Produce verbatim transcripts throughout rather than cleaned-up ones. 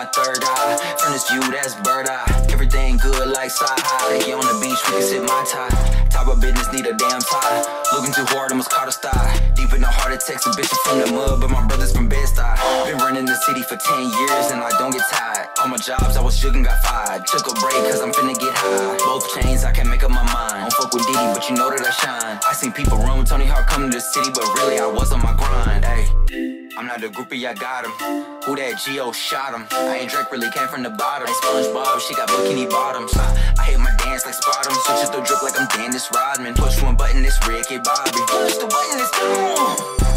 third eye. From this view, that's bird eye. Everything good like side high. Take you on the beach, we can sip my tie. Top of business, need a damn tie. Looking too hard, almost caught a sty. Deep in the heart of Texas, bitch, I'm from the mud, but my brother's from Bed-Stuy. Been running the city for ten years, and I don't get tired. All my jobs, I was shook and got fired. Took a break, cause I'm finna get high. Both chains, I can't make up my mind. Don't fuck with Diddy, but you know that I shine. I seen people run with Tony Hawk coming to the city, but really I was on my grind. Ay, I'm not the groupie, I got him. Who that G O shot him? I ain't Drake, really came from the bottom. Like SpongeBob, she got bikini bottoms. I, I hate my dance like Spot'em. Switch it to drip like I'm Dennis Rodman. Push one button, it's Ricky Bobby. Push the button, it's on.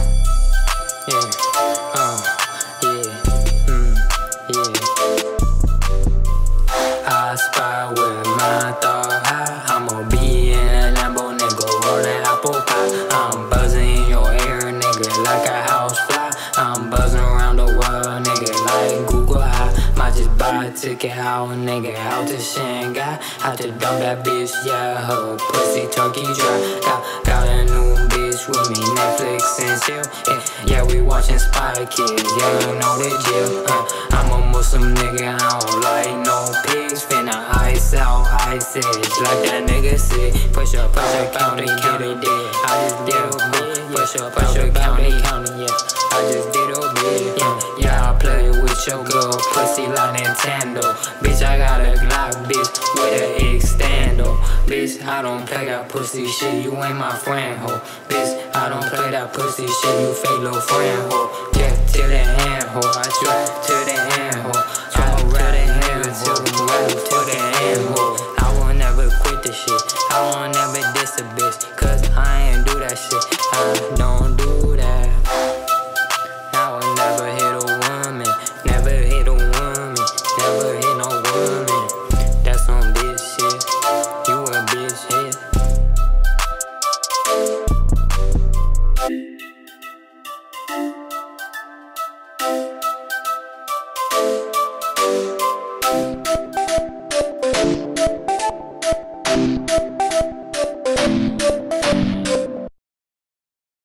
Yeah, uh, yeah, mm, yeah. I spy with my thought high. I'ma be in a Lambo, nigga, rolling apple pie. I'm buzzing in your ear, nigga, like a house fly. I'm buzzing around the world, nigga, like Google High. Might just buy a ticket out, nigga, out to Shanghai. Had to dump that bitch, yeah, her pussy turkey dry. Got, got a new bitch with me, Netflix and chill. Yeah, yeah, we watching Spy Kids, yeah, you know the deal. Uh, I'm a Muslim nigga, I don't like no pigs. Finna ice out, ice edge, like that nigga said. Push up, push up, county, county, dead. I just did a bit. Push up, push up, county, county, yeah. I just did a bit, yeah. Yeah, I play with your girl, pussy like Nintendo. Bitch, I got a Glock, bitch, with an extendo. Bitch, I don't play that pussy shit, you ain't my friend, ho. Bitch, I don't play that pussy shit, you fake little friend, ho. Yeah, to the end, ho. I try to the end, ho. I'ma ride the hand till the right to the end, ho. I will never quit the shit, I will never diss a bitch, cause I ain't do that shit, I don't do that. I will never hit a woman, never hit a woman, never hit no woman. That's some bitch shit, you a bitch hit. Thank you.